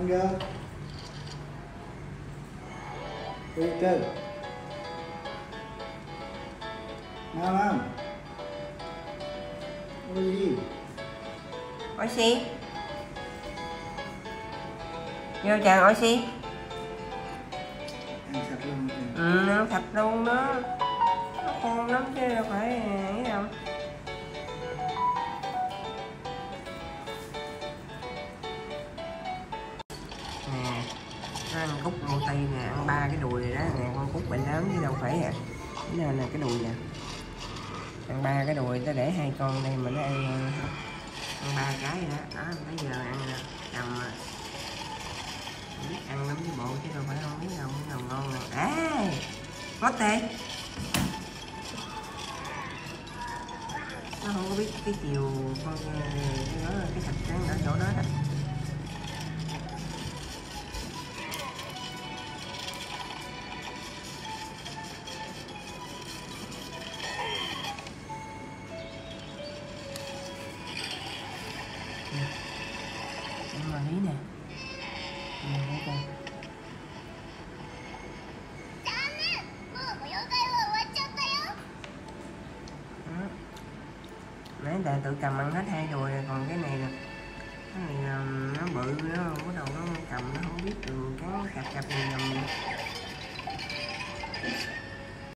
Ăn chưa? Đi chơi. Nào nào. Ôi gì? Oxy. Vô chàng oxy. Ăn sạch luôn. Ăn sạch luôn đó. Nó khô lắm chứ đâu phải ấy đâu. Nè, nó ăn cút roti nè, ăn 3 cái đùi này đó nè, con cút bệnh lớn chứ đâu phải à. Cái này là cái đùi nè. Ăn 3 cái đùi tới để 2 con đây mà nó ăn 3 cái đó. Đó, bây giờ ăn cầm biết ăn lắm chứ bộ chứ đâu phải không biết đâu, cái nào ngon rồi. À, có tê. Nó không có biết cái chiều con cái thịt trắng ở chỗ đó đó. Mà lý nè. Nãy giờ tự cầm ăn hết 2 đùi rồi, còn cái này nè, cái này nó bự, nó bắt đầu nó cầm nó không biết được cái cặp cặp này nằm